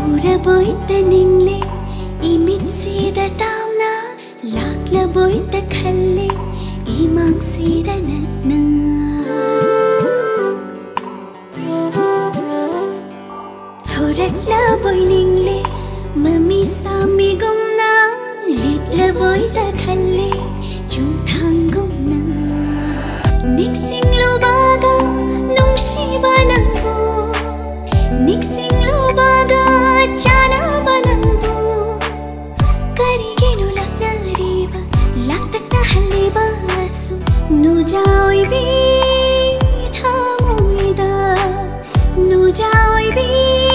Uraboitaningle imitsida tamna laklaboita khalle imangsida natna thoraklaboiningle mami sami gumna liplaboita khalle chumthangumna ningsinglubaga nungsiba nangbo ningsinglubaga chanaba nangbo karigenu laknariba laktakna halliba asu nujaoibi thamoida nujaoibi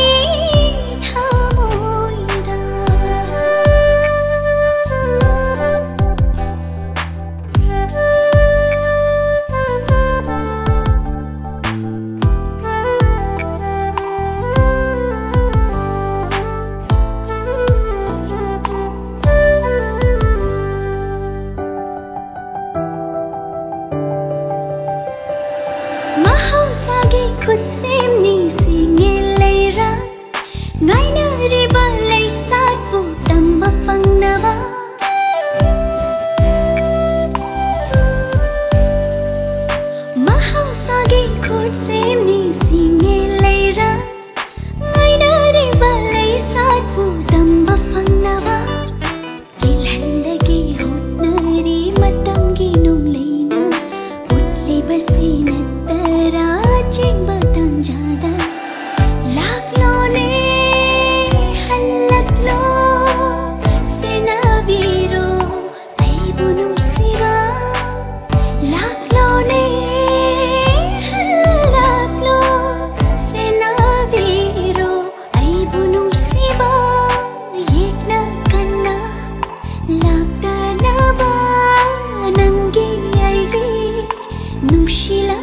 Mahausaagi khut sem ni singe leiran ngaina riba leisat pu tamba fangnaba Mahausaagi khut sem ni singe leiran ngaina riba leisat pu tamba fangnaba ilhandagi hutnari matamgi numleina utli basina Rajing batang jada laklo ne halaklo senabiro ay bunum siba laklo ne halaklo senabiro ay bunum siba yekna kanna lakta na ba nangi aygi nungsilam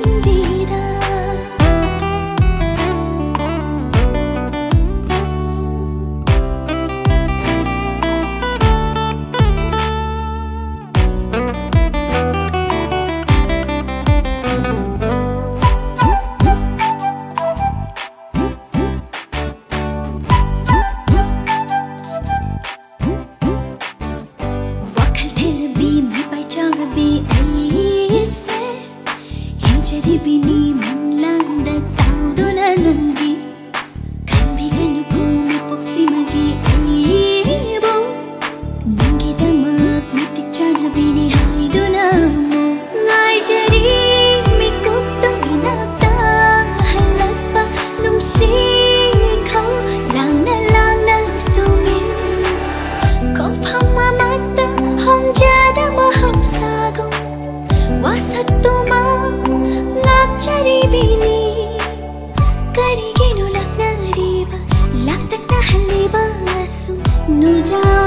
Bini manlanda taudona nangi kan biganu ko mapoksi magi aibo nangi damak mitik chandra bini haidona mo ngai jari mikuk to inakta halakpa numsi khau lang na tungin kong phamamata hongjada mahapsagum wasatuma Charibini karigenu laknariba laktakna halliba asu nuja